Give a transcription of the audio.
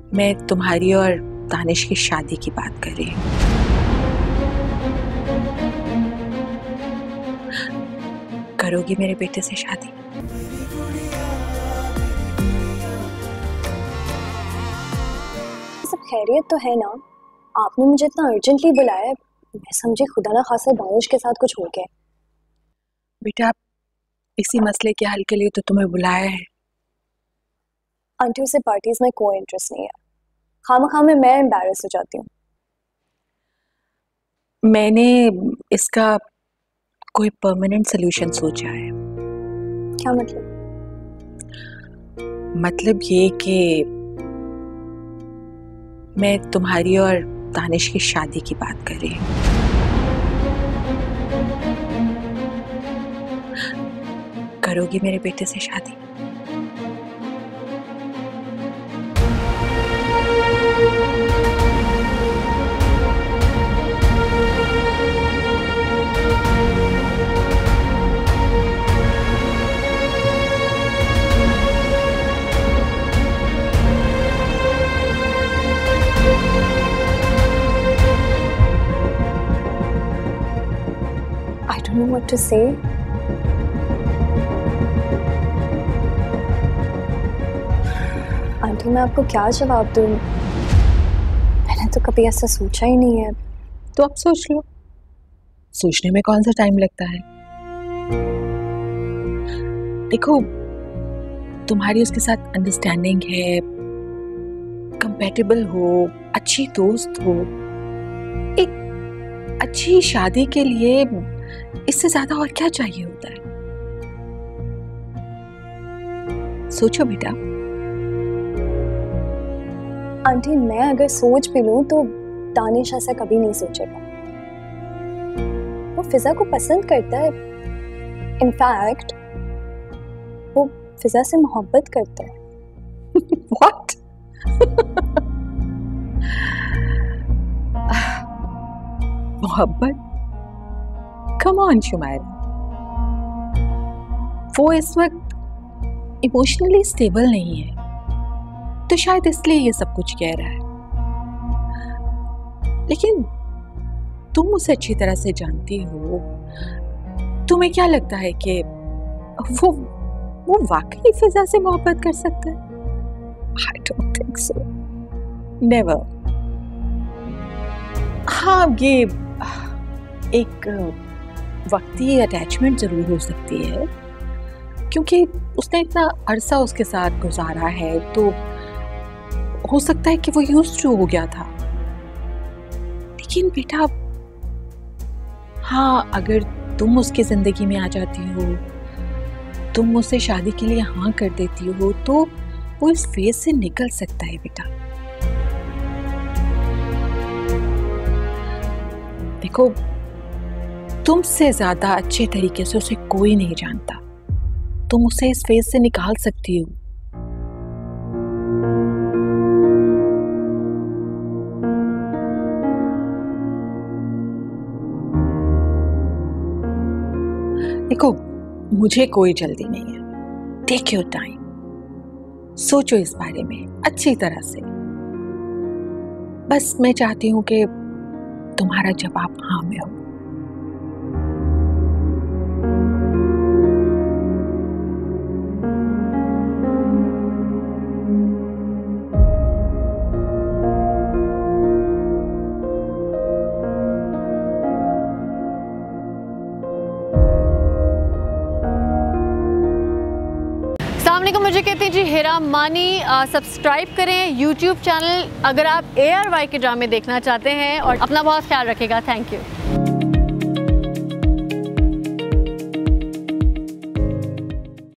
मैं तुम्हारी और दानिश की शादी की बात कर रही हूँ। करोगी मेरे बेटे से शादी? सब खैरियत तो है ना? आपने मुझे इतना अर्जेंटली बुलाया है, मैं समझी खुदा ना खासा दानिश के साथ कुछ हो गया। बेटा, इसी मसले के हल के लिए तो तुम्हें बुलाया है। आंटी, उसे पार्टीज में कोई इंटरेस्ट नहीं है। खामखा में मैं एम्बैरस हो जाती हूँ। मैंने इसका कोई परमानेंट सोल्यूशन सोचा है। क्या मतलब? मतलब ये कि मैं तुम्हारी और दानिश की शादी की बात कर रही हूँ। करोगी मेरे बेटे से शादी? I don't know what to say. Aunty, मैं आपको क्या जवाब दूँ? मैंने तो कभी ऐसा सोचा ही नहीं है। तो अब सोच लो। सोचने में कौन सा टाइम लगता है? देखो, तुम्हारी उसके साथ अंडरस्टैंडिंग है, कंपैटिबल हो, अच्छी दोस्त हो। एक अच्छी शादी के लिए इससे ज्यादा और क्या चाहिए होता है? सोचो बेटा। आंटी, मैं अगर सोच भी लूँ तो दानिश ऐसा कभी नहीं सोचेगा। वो फिजा को पसंद करता है। इनफैक्ट वो फिजा से मोहब्बत करता है। What? मोहब्बत? Come on, शुमाइरा। वो इस वक्त इमोशनली स्टेबल नहीं है, तो शायद इसलिए ये सब कुछ कह रहा है। लेकिन तुम उसे अच्छी तरह से जानती हो। तुम्हें क्या लगता है कि वो वाकई फिजा से मोहब्बत कर सकता है? I don't think so. Never. हाँ, ये एक वक्ती अटैचमेंट जरूर हो सकती है, क्योंकि उसने इतना अरसा उसके साथ गुजारा है, तो हो सकता है कि वो यूज्ड टू हो गया था। लेकिन बेटा, हाँ, अगर तुम उसकी जिंदगी में आ जाती हो, तुम उससे शादी के लिए हाँ कर देती हो, तो वो इस फेज से निकल सकता है बेटा। देखो, तुमसे ज्यादा अच्छे तरीके से उसे कोई नहीं जानता। तुम उसे इस फेज से निकाल सकती हो। देखो, मुझे कोई जल्दी नहीं है। टेक योर टाइम, सोचो इस बारे में अच्छी तरह से। बस मैं चाहती हूं कि तुम्हारा जवाब हाँ में हो। मुझे कहते हैं जी हिरा मानी। सब्सक्राइब करें यूट्यूब चैनल अगर आप ARY के ड्रामे देखना चाहते हैं, और अपना बहुत ख्याल रखिएगा। Thank you.